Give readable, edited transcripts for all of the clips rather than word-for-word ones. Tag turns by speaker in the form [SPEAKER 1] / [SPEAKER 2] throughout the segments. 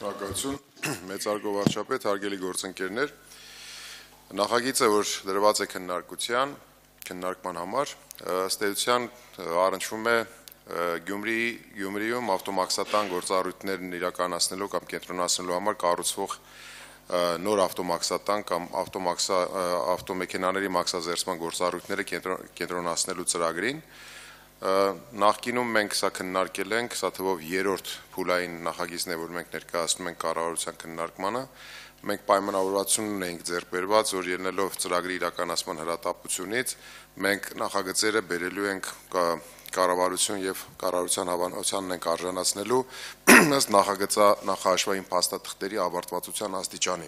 [SPEAKER 1] Շնորհակալություն, մեծարգո վարչապետ, հարգելի գործընկերներ, նախագիծը, որ դրված է քննարկման համար, ըստ էության առնչվում է Գյումրիում ավտոմաքսատան գործառույթներն իրականացնելու կամ կենտրոնացնելու համար կառուցվող նոր ավտոմաքսատան կամ ավտոմեքենաների մաքսազերծման գործառույթները կենտրոնացնելու ծրագրին։ Նախկինում մենք սա քննարկել ենք, սա թվով երրորդ փուլային նախագիծն է, որ մենք ներկայացնում ենք կառավարության քննարկմանը։ Մենք պայմանավորվածություն ունենք ձեռք բերված, որ ելնելով ծրագրի իրականացման հրատապությունից, մենք նախագծերը բերելու ենք կառավարություն եւ կառավարության հավանությանն ենք արժանացնելու ըստ նախահաշվային փաստաթղթերի ավարտվածության աստիճանի։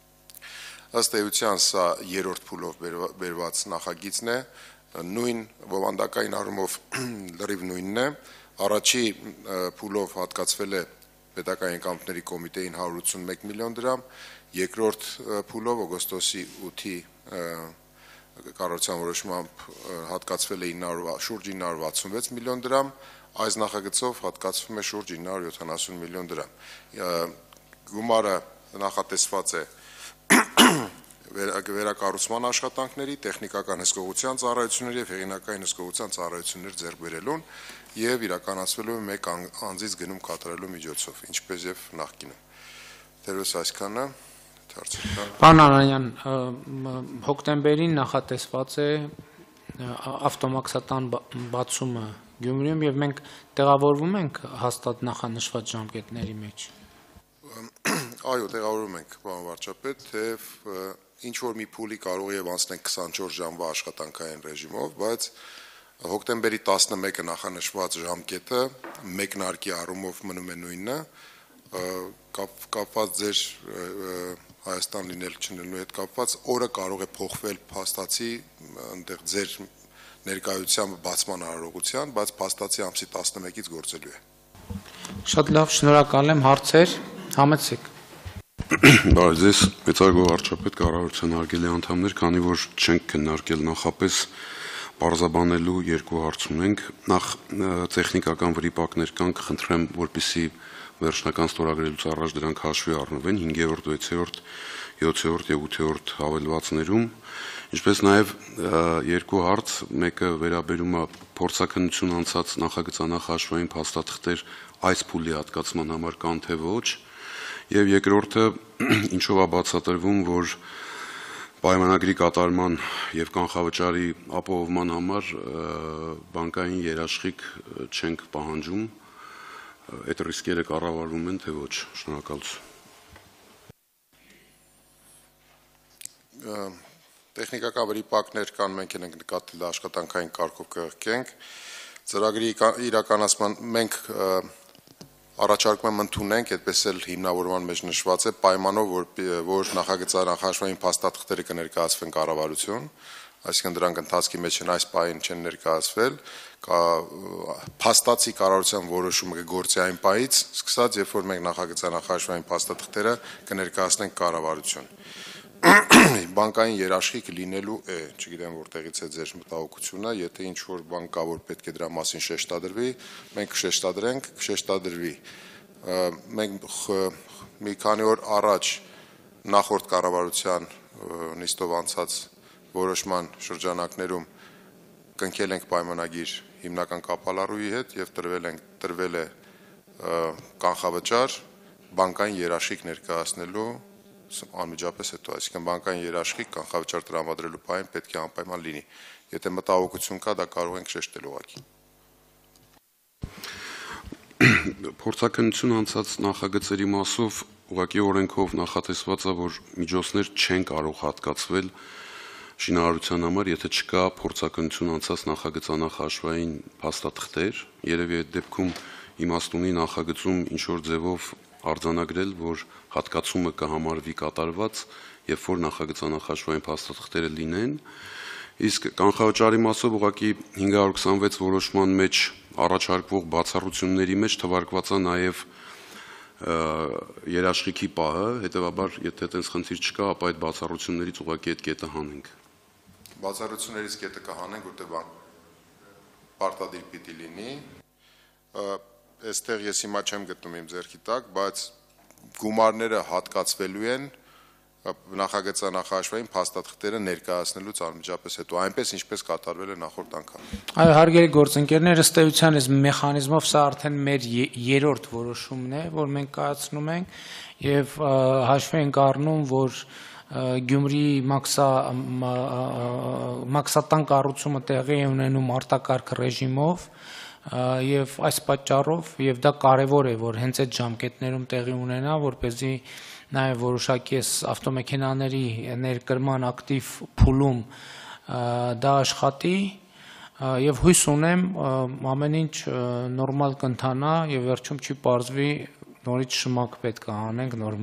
[SPEAKER 1] Ըստ էության սա երրորդ փուլով բերված նախագիծն է, նույն բովանդակային առումով լրիվ նույնն է, առաջի փուլով հատկացվել է պետական եկամուտների կոմիտեին 181 միլիոն դրամ, երկրորդ փուլով օգոստոսի 8-ի կառավարության որոշմամբ հատկացվել է շուրջ 966 միլիոն դրամ, այս նախագծով հատկացվում է շուրջ 970 միլիոն դրամ։ Գումարը նախատեսված է վերակառուցման աշխատանքների, տեխնիկական հսկողության ծառայությունների եւ հեղինակային հսկողության ծառայություններ ձեռք բերելուն եւ իրականացվելու մեկ անձից գնում կատարելու միջոցով, ինչպես եւ նախկինում։ Դերևս այսքանը
[SPEAKER 2] Պարոն Անանյան, հոկտեմբերին նախատեսված է ավտոմաքսատան բացումը Գյումրիում եւ մենք տեղավորվում ենք հաստատ նախանշված ժամկետների մեջ։
[SPEAKER 1] Այո, տեղավորում ենք, պարոն վարչապետ, թեև ինչ որ մի փուլի կարող է անցնենք 24 ժամվա աշխատանքային ռեժիմով, բայց հոկտեմբերի 11-ը նախանշված ժամկետը մեկնարկի առումով մնում է նույնը, կապված ձեր Հայաստան լինել չնելու հետ կապված օրը կարող է փոխվել փաստացի այնտեղ ձեր ներկայությամբ բացման արարողության, բայց փաստացի ամսի 11-ից գործելու է։
[SPEAKER 2] Շատ լավ, շնորհակալ եմ, հարցեր, համեցեք։
[SPEAKER 3] Բարև ձեզ, մեծարգո վարչապետ, կառավարության հարգելի անդամներ, քանի որ չենք քննարկել նախապես պարզաբանելու երկու հարց ունենք, նախ տեխնիկական վրիպակներ կան, կխնդրեմ, որպեսզի վերջնական ստորագրելուց առաջ դրանք հաշվի առնվեն 5-րդ, 6-րդ, 7-րդ եւ 8-րդ հավելվածներում, ինչպես նաեւ երկու հարց, մեկը վերաբերում է փորձաքննություն անցած նախագծանախաշվային փաստաթղթեր այս փուլի հատկացման համար կան թե ոչ, եւ երկրորդը ինչով է բացատրվում, որ պայմանագրի կատարման եւ կանխավճարի ապահովման համար բանկային երաշխիք չենք պահանջում, այդ ռիսկերը կառավարվում են թե ոչ։ Շնորհակալություն։
[SPEAKER 1] Տեխնիկական վրիպակներ կան, մենք ենք նկատել աշխատանքային կարգով կհղկենք, ծրագրի իրականացման մենք առաջարկում եմ ընդունենք, այդպես էլ հիմնավորման մեջ նշված է, պայմանով, որ նախագծանախաշվային փաստաթղթերը կներկայացվեն կառավարություն, այսինքն դրանք ընթացքի մեջ են, այս պահին չեն ներկայացվել, փաստացի կառավարության որոշումը կգործի այն պահից, սկսած, երբ որ մենք նախագծանախաշվային փաստաթղթերը կներկայացնենք կառավարություն։ Բանկային երաշխիք լինելու է, չգիտեմ որտեղից է ձեր մտահոգությունը, եթե ինչ որ բան կա, որ պետք է դրա մասին շեշտադրվի, մենք կշեշտադրենք, կշեշտադրվի։ Մենք մի քանի օր առաջ նախորդ կառավարության նիստով անցած որոշման շրջանակներում կնքել ենք պայմանագիր հիմնական կապալառուի հետ եւ տրվել է կանխավճար բանկային երաշխիք ներկայացնելու անմիջապես հետո, այսինքն բանկային երաշխիք կանխավճար տրամադրելու պահին պետք է անպայման լինի։ Եթե մտահոգություն կա, դա կարող ենք շեշտել ուղղակի։
[SPEAKER 3] Փորձաքննություն անցած նախագծերի մասով ուղղակի օրենքով նախատեսված է, որ միջոցներ չեն կարող հատկացվել շինարարության համար, եթե չկա փորձաքննություն անցած նախագծանախաշվային փաստաթղթեր, երևի այդ դեպքում իմաստ ունի նախագծում ինչ որ ձևով արձանագրել, որ հատկացումը կհամարվի կատարված, երբ որ նախագծանախաշվային փաստաթղթերը լինեն, իսկ կանխավճարի մասով ուղղակի 526 որոշման մեջ առաջարկվող բացառությունների մեջ թվարկված է նաև երաշխիքի պահը, հետևաբար եթե այդպես խնդիր չկա, ապա այդ բացառություններից ուղղակի այդ կետը հանենք։
[SPEAKER 1] Բացառություններից կետը կհանենք, որտեղ պարտադիր պիտի լինի։ Այստեղ ես հիմա չեմ գտնում իմ ձեռքի տակ, բայց գումարները հատկացվելու են նախագծանախաշվային փաստաթղթերը ներկայացնելուց անմիջապես հետո, այնպես ինչպես կատարվել է նախորդ անգամ։
[SPEAKER 2] Այո, հարգելի գործընկերներ, ըստ էության այս մեխանիզմով սա արդեն մեր երրորդ որոշումն է, որ մենք կայացնում ենք եւ հաշվի ենք առնում, որ Գյումրի մաքսատան կառուցումը տեղի է ունենում արտակարգ ռեժիմով եւ այս պատճառով եւ դա կարեւոր է, որ հենց այդ ժամկետներում տեղի ունենա, որպեսզի նաև որոշակի ավտոմեքենաների ներկրման ակտիվ փուլում դա աշխատի եւ հույս ունեմ ամեն ինչ նորմալ կընթանա եւ վերջում չի պարզվի նորից շմակ պետք է անենք նոր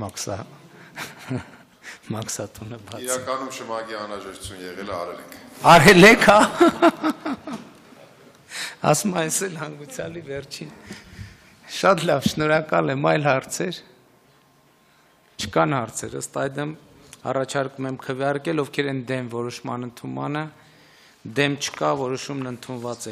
[SPEAKER 2] մաքսատունը բաց։
[SPEAKER 1] Իրականում շմագի անհրաժեշտություն եղել է
[SPEAKER 2] արել եք, հա։ Ասում այս էլ հանգուցալի վերջին։ Շատ լավ, շնորհակալ եմ, այլ հարցեր։ Չկան հարցեր, ըստ այդմ առաջարկում եմ քվեարկել, ովքեր են դեմ որոշման ընդունմանը, դեմ չկա, որոշումն ընդունված է։